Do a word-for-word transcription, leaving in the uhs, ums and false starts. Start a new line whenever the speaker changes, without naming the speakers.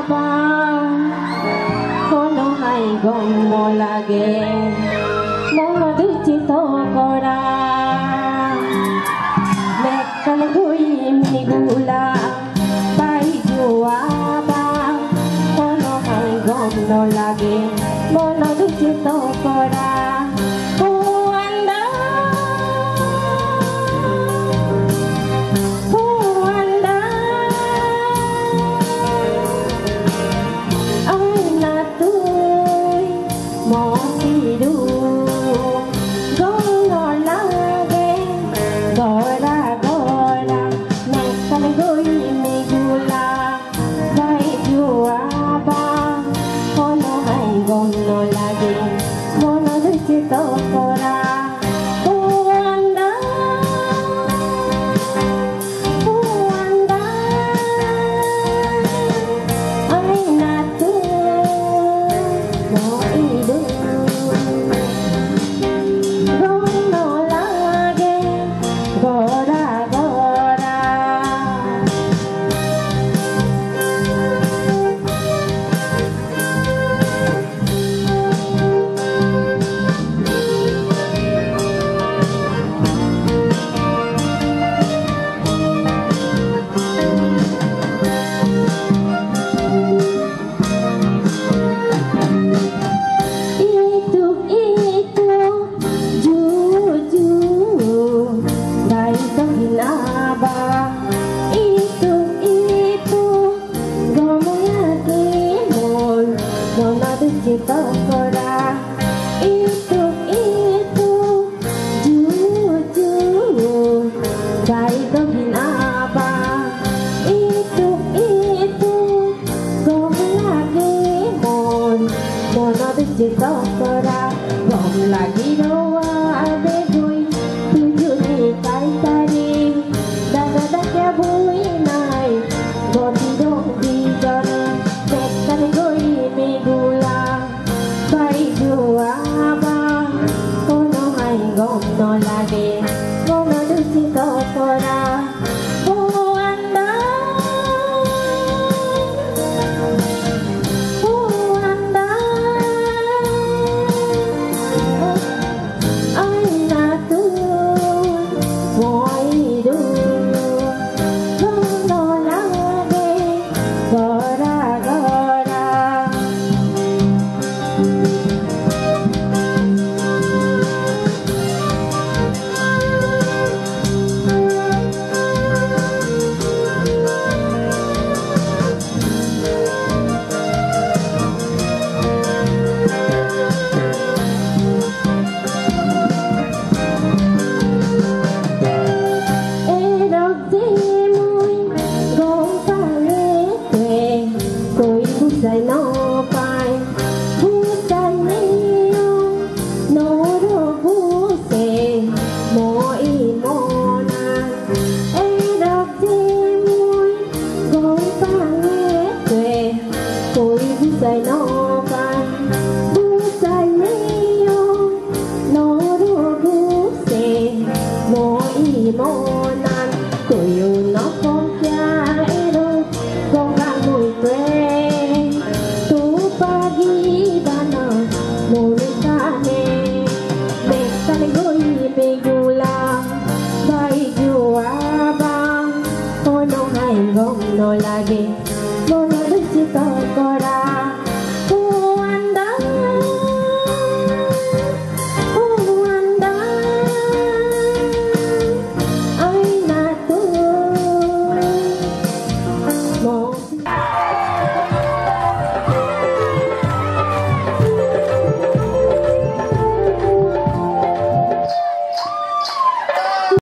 ba kono hai gonno lage mono duchi to kora mekkal gui migula pai jua ba kono hai gonno lage mono duchi to kora kita kora itu itu jujur baik begin apa itu itu gom lagi mon mon ada kita kora gom lagi doa ada gue tujuh ni kai tadi dah dah ke bui nai gom dong di jana tekan gue migula jua ba kono hai gonno lage mono duchi to kora anda anda aina tu moi du gonno lage kora kora no pai bukan neo no ro buse mo i mona e đọc chi mui gối pa nghe tuệ cối bukai no